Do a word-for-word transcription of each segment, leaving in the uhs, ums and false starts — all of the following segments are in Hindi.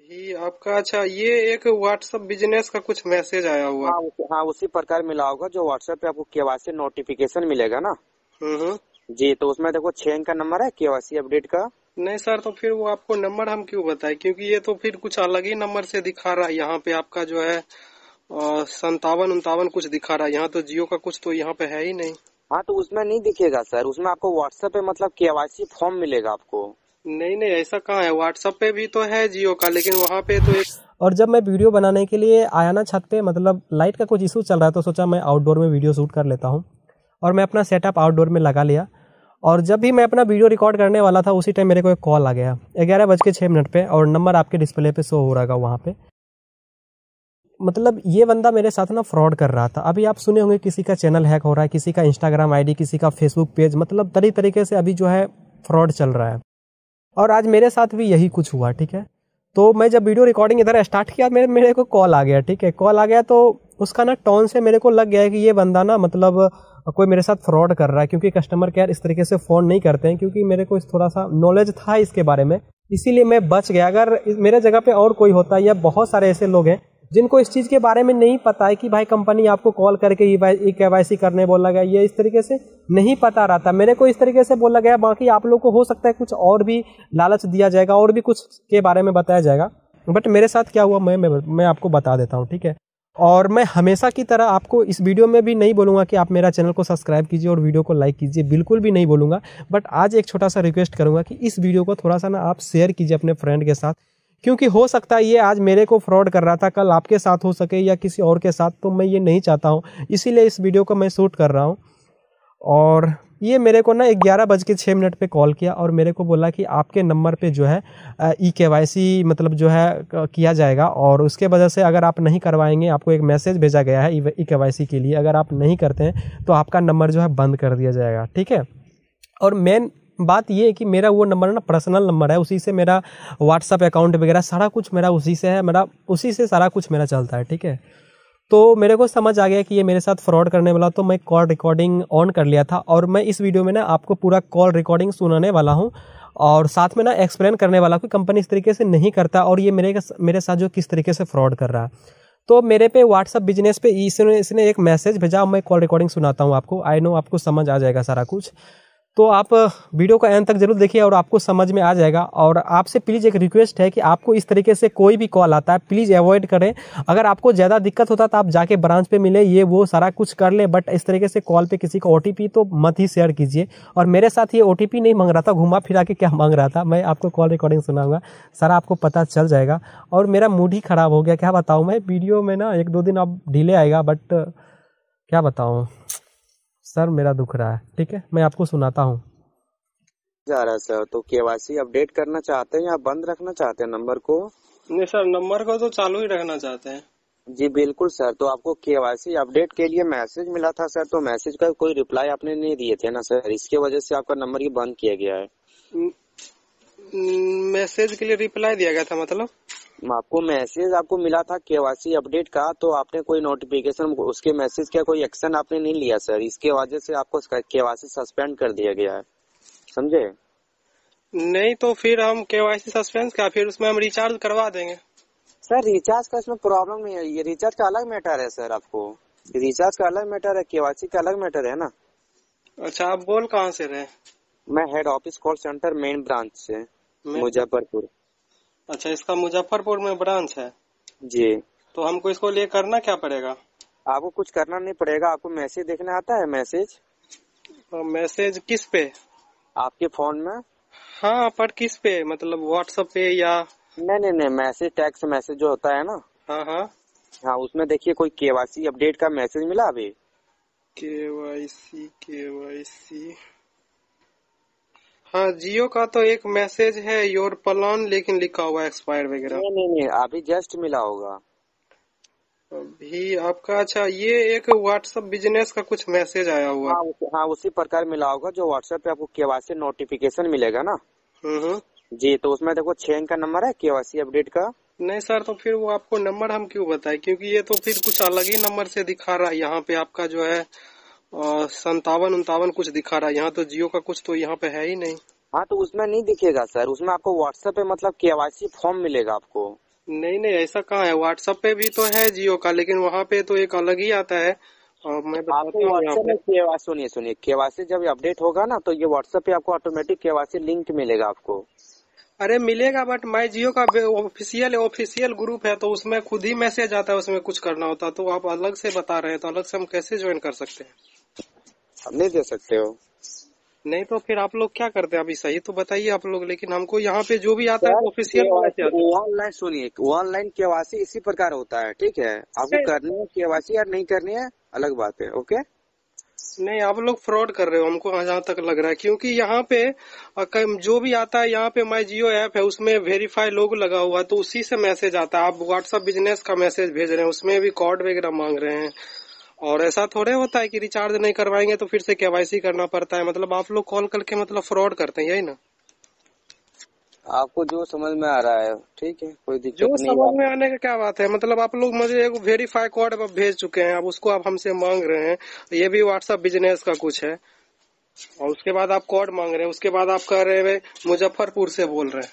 ही आपका अच्छा ये एक व्हाट्सएप बिजनेस का कुछ मैसेज आया हुआ। हाँ उस, हाँ उसी प्रकार मिला होगा जो व्हाट्सएप पे आपको केवाईसी नोटिफिकेशन मिलेगा ना। हम्म हम्म। जी, तो उसमें देखो छह अंक का नंबर है केवाईसी अपडेट का। नहीं सर, तो फिर वो आपको नंबर हम क्यों बताए, क्योंकि ये तो फिर कुछ अलग ही नंबर से दिखा रहा है यहाँ पे आपका जो है संतावन उनतावन कुछ दिखा रहा है। यहाँ तो जियो का कुछ तो यहाँ पे है ही नहीं। हाँ तो उसमें नहीं दिखेगा सर, उसमें आपको व्हाट्सएप पे मतलब केवाईसी फॉर्म मिलेगा आपको। नहीं नहीं, ऐसा कहाँ है, व्हाट्सएप पे भी तो है जियो का, लेकिन वहाँ पे तो एक। और जब मैं वीडियो बनाने के लिए आया ना छत पे, मतलब लाइट का कुछ इशू चल रहा है, तो सोचा मैं आउटडोर में वीडियो शूट कर लेता हूँ। और मैं अपना सेटअप आउटडोर में लगा लिया। और जब भी मैं अपना वीडियो रिकॉर्ड करने वाला था, उसी टाइम मेरे को एक कॉल आ गया ग्यारह बज के छः मिनट पे, और नंबर आपके डिस्प्ले पे शो हो रहा है वहाँ पे। मतलब ये बंदा मेरे साथ ना फ्रॉड कर रहा था। अभी आप सुने होंगे किसी का चैनल हैक हो रहा है, किसी का इंस्टाग्राम आईडी, किसी का फेसबुक पेज, मतलब तरी तरीके से अभी जो है फ्रॉड चल रहा है। और आज मेरे साथ भी यही कुछ हुआ, ठीक है। तो मैं जब वीडियो रिकॉर्डिंग इधर स्टार्ट किया, मेरे मेरे को कॉल आ गया, ठीक है। कॉल आ गया तो उसका ना टोन से मेरे को लग गया है कि ये बंदा ना मतलब कोई मेरे साथ फ्रॉड कर रहा है, क्योंकि कस्टमर केयर इस तरीके से फ़ोन नहीं करते हैं। क्योंकि मेरे को थोड़ा सा नॉलेज था इसके बारे में, इसीलिए मैं बच गया। अगर मेरे जगह पे और कोई होता, या बहुत सारे ऐसे लोग हैं जिनको इस चीज़ के बारे में नहीं पता है कि भाई कंपनी आपको कॉल करके ई केवाईसी करने बोला गया, ये इस तरीके से नहीं पता रहता। मेरे को इस तरीके से बोला गया, बाकी आप लोग को हो सकता है कुछ और भी लालच दिया जाएगा, और भी कुछ के बारे में बताया जाएगा। बट मेरे साथ क्या हुआ मैं मैं, मैं आपको बता देता हूँ, ठीक है। और मैं हमेशा की तरह आपको इस वीडियो में भी नहीं बोलूँगा कि आप मेरा चैनल को सब्सक्राइब कीजिए और वीडियो को लाइक कीजिए, बिल्कुल भी नहीं बोलूँगा। बट आज एक छोटा सा रिक्वेस्ट करूँगा कि इस वीडियो को थोड़ा सा ना आप शेयर कीजिए अपने फ्रेंड के साथ, क्योंकि हो सकता है ये आज मेरे को फ्रॉड कर रहा था, कल आपके साथ हो सके या किसी और के साथ। तो मैं ये नहीं चाहता हूँ, इसीलिए इस वीडियो को मैं शूट कर रहा हूँ। और ये मेरे को ना ग्यारह बज के छः मिनट पे कॉल किया, और मेरे को बोला कि आपके नंबर पे जो है ई केवाईसी मतलब जो है किया जाएगा, और उसके वजह से अगर आप नहीं करवाएंगे, आपको एक मैसेज भेजा गया है ई केवाईसी के लिए, अगर आप नहीं करते हैं तो आपका नंबर जो है बंद कर दिया जाएगा, ठीक है। और मेन बात ये है कि मेरा वो नंबर ना पर्सनल नंबर है, उसी से मेरा व्हाट्सअप अकाउंट वगैरह सारा कुछ मेरा उसी से है, मेरा उसी से सारा कुछ मेरा चलता है, ठीक है। तो मेरे को समझ आ गया कि ये मेरे साथ फ्रॉड करने वाला, तो मैं कॉल रिकॉर्डिंग ऑन कर लिया था। और मैं इस वीडियो में ना आपको पूरा कॉल रिकॉर्डिंग सुनाने वाला हूँ, और साथ में ना एक्सप्लेन करने वाला हूँ कि कंपनी इस तरीके से नहीं करता, और ये मेरे मेरे साथ जो किस तरीके से फ्रॉड कर रहा है। तो मेरे पे व्हाट्सअप बिजनेस पे इसने इसने एक मैसेज भेजा, मैं कॉल रिकॉर्डिंग सुनाता हूँ आपको। आई नो आपको समझ आ जाएगा सारा कुछ, तो आप वीडियो का एंड तक जरूर देखिए और आपको समझ में आ जाएगा। और आपसे प्लीज़ एक रिक्वेस्ट है कि आपको इस तरीके से कोई भी कॉल आता है प्लीज़ अवॉइड करें। अगर आपको ज़्यादा दिक्कत होता तो आप जाके ब्रांच पे मिले, ये वो सारा कुछ कर ले, बट इस तरीके से कॉल पे किसी का ओटीपी तो मत ही शेयर कीजिए। और मेरे साथ ये ओटीपी नहीं मांग रहा था, घुमा फिरा के क्या मांग रहा था, मैं आपको कॉल रिकॉर्डिंग सुनाऊंगा, सारा आपको पता चल जाएगा। और मेरा मूड ही ख़राब हो गया, क्या बताऊँ मैं। वीडियो में ना एक दो दिन अब डिले आएगा, बट क्या बताऊँ सर, मेरा दुख रहा है, ठीक है। मैं आपको सुनाता हूँ। जा रहा है सर, तो केवाईसी अपडेट करना चाहते हैं या बंद रखना चाहते हैं नंबर को? नहीं सर, नंबर को तो चालू ही रखना चाहते हैं। जी बिल्कुल सर, तो आपको केवाईसी अपडेट के लिए मैसेज मिला था सर, तो मैसेज का कोई रिप्लाई आपने नहीं दिए थे ना सर, इसके वजह से आपका नंबर ही बंद किया गया है। मैसेज के लिए रिप्लाई दिया गया था मतलब? आपको मैसेज आपको मिला था केवाईसी अपडेट का, तो आपने कोई नोटिफिकेशन, उसके मैसेज का कोई एक्शन आपने नहीं लिया सर, इसके वजह से आपको केवाईसी सस्पेंड कर दिया गया है, समझे? नहीं तो फिर हम केवाईसी सस्पेंड क्या, फिर उसमें हम रिचार्ज करवा देंगे सर। रिचार्ज का इसमें प्रॉब्लम नहीं है, ये रिचार्ज का अलग मैटर है सर, आपको रिचार्ज का अलग मैटर है, केवाईसी का अलग मैटर है ना। अच्छा, आप बोल कहाँ से रहे? मैं head office call centre main branch से, मुजफ्फरपुर। अच्छा, इसका मुजफ्फरपुर में ब्रांच है जी। तो हमको इसको लिए करना क्या पड़ेगा? आपको कुछ करना नहीं पड़ेगा, आपको मैसेज देखने आता है। मैसेज मैसेज किस पे? आपके फोन में। हाँ, पर किस पे, मतलब व्हाट्सएप पे या? नहीं नहीं नहीं, मैसेज टेक्स्ट मैसेज जो होता है ना। हाँ हाँ हाँ, उसमें देखिए कोई केवाईसी अपडेट का मैसेज मिला अभी। केवाईसी केवाईसी हाँ, जियो का तो एक मैसेज है, योर प्लान, लेकिन लिखा हुआ एक्सपायर वगैरह। नहीं नहीं नहीं, अभी जस्ट मिला होगा अभी आपका। अच्छा, ये एक व्हाट्सएप बिजनेस का कुछ मैसेज आया हुआ। हाँ, उस, हाँ उसी प्रकार मिला होगा जो व्हाट्सएप पे आपको केवाईसी नोटिफिकेशन मिलेगा ना। हम्म। जी, तो उसमें देखो छह अंक का नंबर है केवाईसी अपडेट का। नहीं सर, तो फिर वो आपको नंबर हम क्यों बताए, क्योंकि ये तो फिर कुछ अलग ही नंबर से दिखा रहा है। यहाँ पे आपका जो है संतावन उनतावन कुछ दिखा रहा है। यहाँ तो जियो का कुछ तो यहाँ पे है ही नहीं। हाँ तो उसमें नहीं दिखेगा सर, उसमें आपको व्हाट्सएप पे मतलब केवाईसी फॉर्म मिलेगा आपको। नहीं नहीं, ऐसा कहाँ है, व्हाट्सएप पे भी तो है जियो का, लेकिन वहाँ पे तो एक अलग ही आता है। और मैं आपको बताता हूँ यहाँ व्हाट्सएप पे। में केवाईसी, सुनिए सुनिए, केवाईसी जब अपडेट होगा ना तो ये व्हाट्सएप पे आपको ऑटोमेटिक केवाईसी लिंक मिलेगा आपको। अरे मिलेगा, बट माई जियो का ऑफिशियल ऑफिशियल ग्रुप है, तो उसमें खुद ही मैसेज आता है, उसमें कुछ करना होता है। तो आप अलग से बता रहे हैं, तो अलग से हम कैसे ज्वाइन कर सकते हैं? आप नहीं दे सकते हो नहीं तो फिर आप लोग क्या करते हैं? अभी सही तो बताइए आप लोग, लेकिन हमको यहाँ पे जो भी आता है सर। तो ऑफिशियल वाला से आता ऑनलाइन सुनिए, ऑनलाइन केवाईसी इसी प्रकार होता है, ठीक है। आपको है। करनी है केवाईसी या नहीं करनी है अलग बात है, ओके। नहीं, आप लोग फ्रॉड कर रहे हो, हमको जहाँ तक लग रहा है, क्योंकि यहाँ पे अ, कम- जो भी आता है यहाँ पे माई जियो ऐप है, उसमें वेरीफाई लोग लगा हुआ है, तो उसी से मैसेज आता है। आप व्हाट्सएप बिजनेस का मैसेज भेज रहे हैं, उसमें भी कोड वगैरह मांग रहे हैं। और ऐसा थोड़े होता है कि रिचार्ज नहीं करवाएंगे तो फिर से केवाईसी करना पड़ता है। मतलब आप लोग कॉल करके मतलब फ्रॉड करते हैं, यही ना? आपको जो समझ में आ रहा है ठीक है, कोई जो दिक्कत नहीं समझ है। में आने का क्या बात है, मतलब आप लोग मुझे एक वेरीफाई कोड अब भेज चुके हैं, अब उसको आप हमसे मांग रहे हैं। ये भी व्हाट्सएप बिजनेस का कुछ है, और उसके बाद आप कोड मांग रहे हैं, उसके बाद आप कह रहे हैं मुजफ्फरपुर से बोल रहे हैं।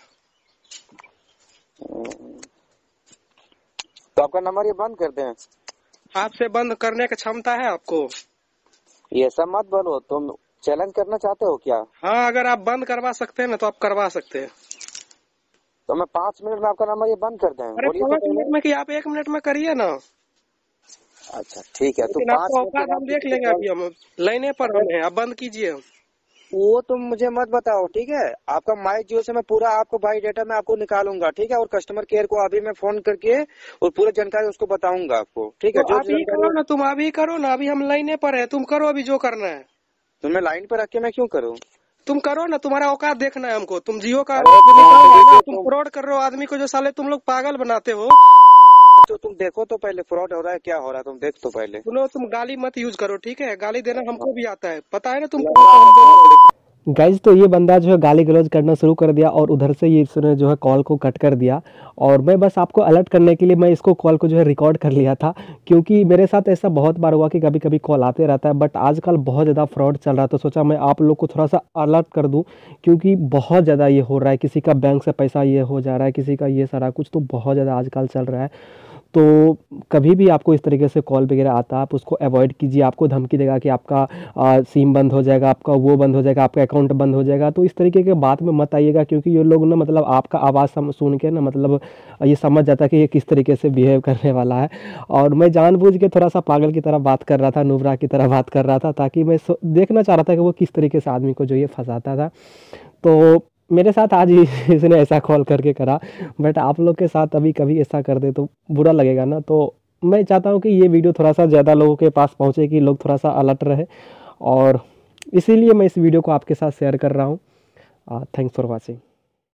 तो आपका नंबर ये बंद कर दें? आपसे बंद करने की क्षमता है आपको? ये सब मत बोलो, तुम चैलेंज करना चाहते हो क्या? हाँ, अगर आप बंद करवा सकते हैं ना तो आप करवा सकते हैं। तो मैं पाँच मिनट में आपका नंबर ये बंद कर दें? अरे बोलिए तो पाँच पहले। मिनट में कि आप एक मिनट में करिए ना। अच्छा ठीक है, तो लेकिन पाँच आपको मिनट के औकात बाद हम देख किसी लेंगे, को अभी हम लाइने पर हम हैं, आप बंद कीजिए। वो तुम मुझे मत बताओ, ठीक है। आपका माई जियो से मैं पूरा आपको बाई डेटा में आपको निकालूंगा, ठीक है। और कस्टमर केयर को अभी मैं फोन करके और पूरी जानकारी उसको बताऊंगा आपको, ठीक है। तो जो आप ही करो जानकारी ना, तुम अभी करो ना, अभी हम लाइने पर है, तुम करो अभी जो करना है। तुम्हें लाइन पर रख के मैं क्यों करूँ? तुम करो ना, तुम्हारा औकात देखना है हमको। तुम जियो का अरे निकाल रहे हो ना, तुम तुम फ्रॉड कर रहे हो आदमी को, जो साले तुम लोग पागल बनाते हो। तो तुम देखो तो पहले फ्रॉड हो रहा है क्या हो रहा है, तुम देख तो पहले। सुनो, तुम गाली मत यूज करो, ठीक है? गाली देना हमको भी आता है, पता है ना तुमको। गाइज तो ये बंदा जो है गाली गलौज करना शुरू कर दिया और उधर से ये इसने जो है कॉल को कट कर दिया। और मैं बस आपको अलर्ट करने के लिए मैं इसको कॉल को जो है रिकॉर्ड कर लिया था, क्योंकि मेरे साथ ऐसा बहुत बार हुआ कि कभी कभी कॉल आते रहता है, बट आजकल बहुत ज़्यादा फ्रॉड चल रहा है। तो सोचा मैं आप लोग को थोड़ा सा अलर्ट कर दूं, क्योंकि बहुत ज़्यादा ये हो रहा है। किसी का बैंक से पैसा ये हो जा रहा है, किसी का ये सारा कुछ तो बहुत ज़्यादा आजकल चल रहा है। तो कभी भी आपको इस तरीके से कॉल वगैरह आता है, आप उसको अवॉइड कीजिए। आपको धमकी देगा कि आपका आ, सिम बंद हो जाएगा, आपका वो बंद हो जाएगा, आपका अकाउंट बंद हो जाएगा। तो इस तरीके के बात में मत आइएगा, क्योंकि ये लोग ना मतलब आपका आवाज़ सम सुन के ना मतलब ये समझ जाता है कि ये किस तरीके से बिहेव करने वाला है। और मैं जानबूझ के थोड़ा सा पागल की तरह बात कर रहा था, नुबरा की तरह बात कर रहा था, ताकि मैं देखना चाह रहा था कि वो किस तरीके से आदमी को जो ये फंसाता था। तो मेरे साथ आज ही इसने ऐसा कॉल करके करा, बट आप लोग के साथ अभी कभी ऐसा कर दे तो बुरा लगेगा ना। तो मैं चाहता हूँ कि ये वीडियो थोड़ा सा ज़्यादा लोगों के पास पहुँचे, कि लोग थोड़ा सा अलर्ट रहे, और इसीलिए मैं इस वीडियो को आपके साथ शेयर कर रहा हूँ। Thanks for watching.